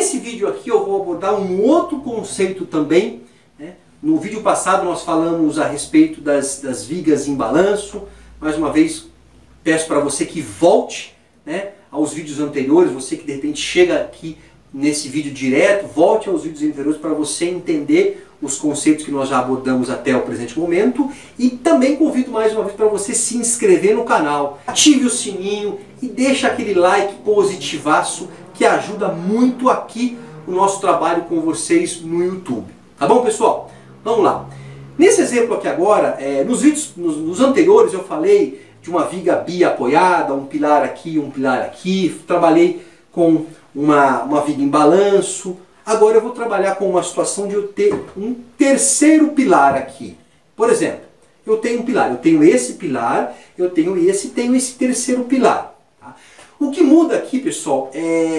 Nesse vídeo aqui eu vou abordar um outro conceito também, né? No vídeo passado nós falamos a respeito das vigas em balanço. Mais uma vez peço para você que volte, né, aos vídeos anteriores, você que de repente chega aqui nesse vídeo direto, volte aos vídeos anteriores para você entender os conceitos que nós já abordamos até o presente momento. E também convido mais uma vez para você se inscrever no canal, ative o sininho e deixa aquele like positivaço que ajuda muito aqui o nosso trabalho com vocês no YouTube. Tá bom, pessoal? Vamos lá. Nesse exemplo aqui agora, nos vídeos nos anteriores eu falei de uma viga bi-apoiada, um pilar aqui, trabalhei com uma viga em balanço. Agora eu vou trabalhar com uma situação de eu ter um terceiro pilar aqui. Por exemplo, eu tenho um pilar, eu tenho esse pilar, eu tenho esse terceiro pilar. Tá? O que muda aqui, pessoal,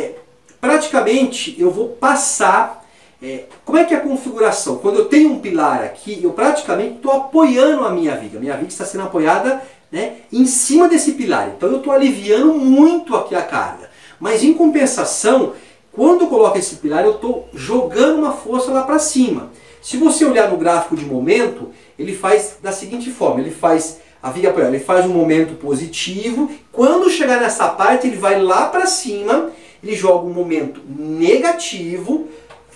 praticamente eu vou passar... como é que é a configuração? Quando eu tenho um pilar aqui, eu praticamente estou apoiando a minha viga. Minha viga está sendo apoiada, né, em cima desse pilar. Então eu estou aliviando muito aqui a carga. Mas em compensação, quando eu coloco esse pilar, eu estou jogando uma força lá para cima. Se você olhar no gráfico de momento, ele faz da seguinte forma, ele faz a viga apoiada, ele faz um momento positivo. Quando chegar nessa parte, ele vai lá para cima, ele joga um momento negativo,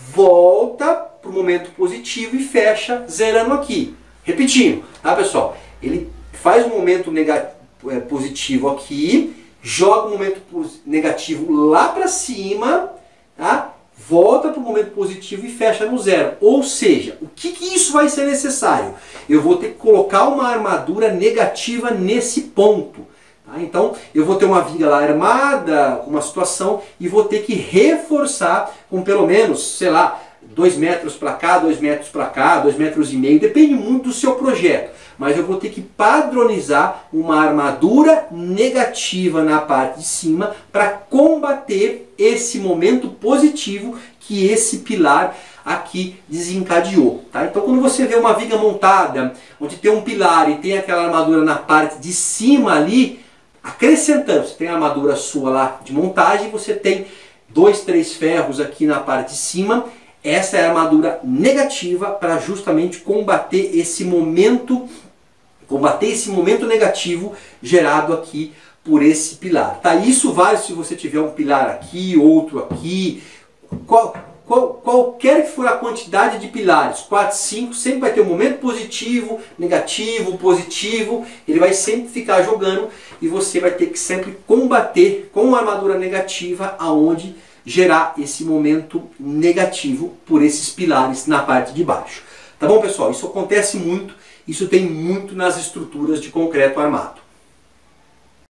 volta para o momento positivo e fecha zerando aqui. Repetindo, tá, pessoal? Ele faz um momento positivo aqui, joga um momento negativo lá para cima, tá? Volta para o momento positivo e fecha no zero. Ou seja, o que isso vai ser necessário? Eu vou ter que colocar uma armadura negativa nesse ponto. Tá? Então eu vou ter uma viga lá armada, uma situação, e vou ter que reforçar com pelo menos, sei lá, 2 metros para cá, 2 metros para cá, 2,5 metros, depende muito do seu projeto. Mas eu vou ter que padronizar uma armadura negativa na parte de cima para combater esse momento positivo que esse pilar aqui desencadeou. Tá? Então quando você vê uma viga montada, onde tem um pilar e tem aquela armadura na parte de cima ali, acrescentando, você tem a armadura sua lá de montagem, você tem 2, 3 ferros aqui na parte de cima. Essa é a armadura negativa para justamente combater esse momento negativo gerado aqui por esse pilar. Tá? Isso vale se você tiver um pilar aqui, outro aqui, qualquer que for a quantidade de pilares, 4, 5, sempre vai ter um momento positivo, negativo, positivo, ele vai sempre ficar jogando e você vai ter que sempre combater com a armadura negativa aonde gerar esse momento negativo por esses pilares na parte de baixo. Tá bom, pessoal? Isso acontece muito, isso tem muito nas estruturas de concreto armado.